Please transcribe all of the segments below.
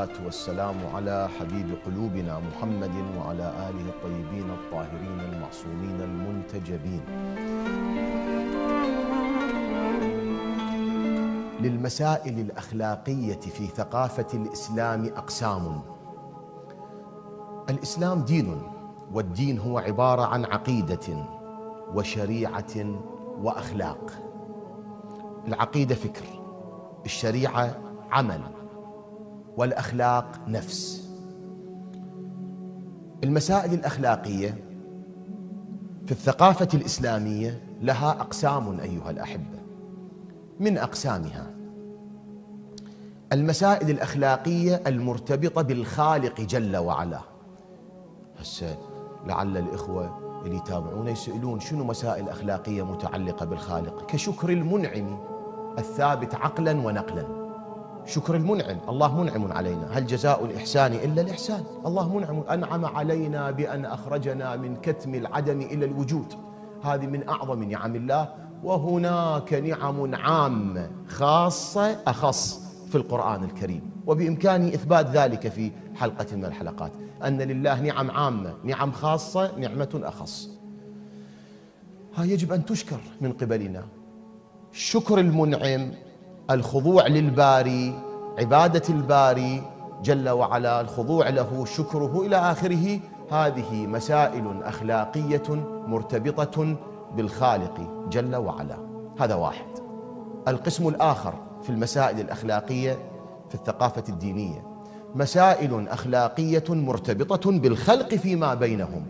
والصلاة والسلام على حبيب قلوبنا محمد وعلى آله الطيبين الطاهرين المعصومين المنتجبين. للمسائل الأخلاقية في ثقافة الإسلام أقسام. الإسلام دين، والدين هو عبارة عن عقيدة وشريعة وأخلاق. العقيدة فكر، الشريعة عمل، والأخلاق نفس. المسائل الأخلاقية في الثقافة الإسلامية لها أقسام أيها الأحبة. من أقسامها المسائل الأخلاقية المرتبطة بالخالق جل وعلا. هسه لعل الإخوة اللي يتابعون يسألون شنو مسائل أخلاقية متعلقة بالخالق؟ كشكر المنعم الثابت عقلا ونقلا. شكر المنعم، الله منعم علينا، هل جزاء الإحسان إلا الإحسان؟ الله منعم، أنعم علينا بأن أخرجنا من كتم العدم إلى الوجود، هذه من أعظم نعم الله. وهناك نعم عامة خاصة أخص في القرآن الكريم، وبإمكاني إثبات ذلك في حلقة من الحلقات، أن لله نعم عامة، نعم خاصة، نعمة أخص. هاي يجب أن تشكر من قبلنا. شكر المنعم، الخضوع للباري، عبادة الباري جل وعلا، الخضوع له، شكره إلى آخره. هذه مسائل أخلاقية مرتبطة بالخالق جل وعلا. هذا واحد. القسم الآخر في المسائل الأخلاقية في الثقافة الدينية مسائل أخلاقية مرتبطة بالخلق فيما بينهم.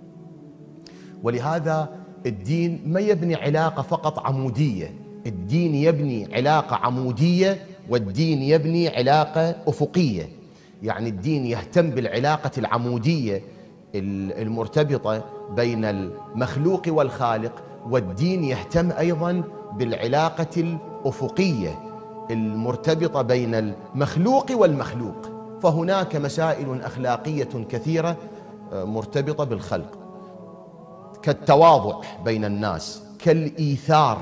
ولهذا الدين ما يبني علاقة فقط عمودية، الدين يبني علاقة عمودية، والدين يبني علاقة أفقية. يعني الدين يهتم بالعلاقة العمودية المرتبطة بين المخلوق والخالق، والدين يهتم أيضا بالعلاقة الأفقية المرتبطة بين المخلوق والمخلوق. فهناك مسائل أخلاقية كثيرة مرتبطة بالخلق، كالتواضع بين الناس، كالإيثار،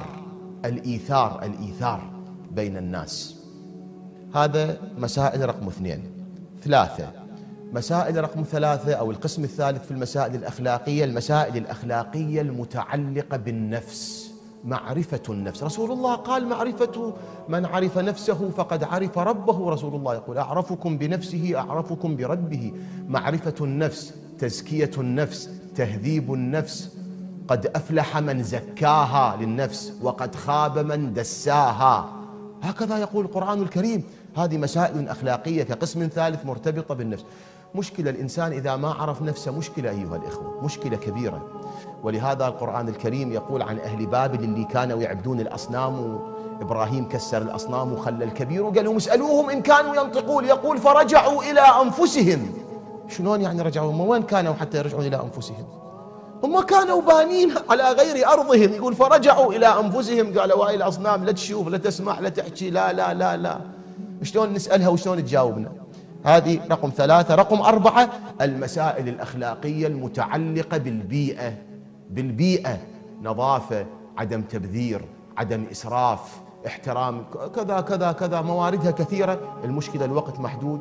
الإيثار بين الناس. هذا مسائل رقم 2. 3 مسائل رقم 3 أو القسم الثالث في المسائل الأخلاقية المسائل الأخلاقية المتعلقة بالنفس، معرفة النفس. رسول الله قال: معرفة من عرف نفسه فقد عرف ربه. رسول الله يقول: أعرفكم بنفسه أعرفكم بربه. معرفة النفس، تزكية النفس، تهذيب النفس. قد أفلح من زكاها للنفس وقد خاب من دساها، هكذا يقول القرآن الكريم. هذه مسائل أخلاقية كقسم ثالث مرتبطة بالنفس. مشكلة الإنسان إذا ما عرف نفسه، مشكلة أيها الإخوة، مشكلة كبيرة. ولهذا القرآن الكريم يقول عن أهل بابل اللي كانوا يعبدون الأصنام، إبراهيم كسر الأصنام وخلى الكبير، وقال لهم: اسألوهم إن كانوا ينطقون. يقول: فرجعوا إلى أنفسهم. شلون يعني رجعوا؟ هم وين كانوا حتى يرجعوا إلى أنفسهم؟ هم كانوا بانين على غير أرضهم. يقول: فرجعوا إلى أنفسهم. قالوا: هاي الأصنام لا تشوف لا تسمع لا تحكي، لا لا لا لا، شلون نسألها وشلون تجاوبنا؟ هذه رقم 3. رقم 4 المسائل الأخلاقية المتعلقة بالبيئة، نظافة، عدم تبذير، عدم إسراف، احترام، كذا كذا كذا، مواردها كثيرة. المشكلة الوقت محدود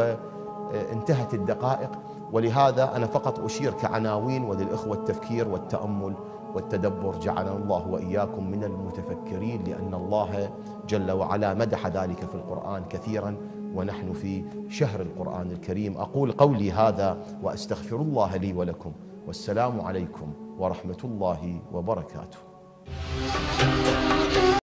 وانتهت الدقائق، ولهذا أنا فقط أشير كعناوين، وللإخوة التفكير والتأمل والتدبر. جعلنا الله وإياكم من المتفكرين، لأن الله جل وعلا مدح ذلك في القرآن كثيرا، ونحن في شهر القرآن الكريم. أقول قولي هذا وأستغفر الله لي ولكم، والسلام عليكم ورحمة الله وبركاته.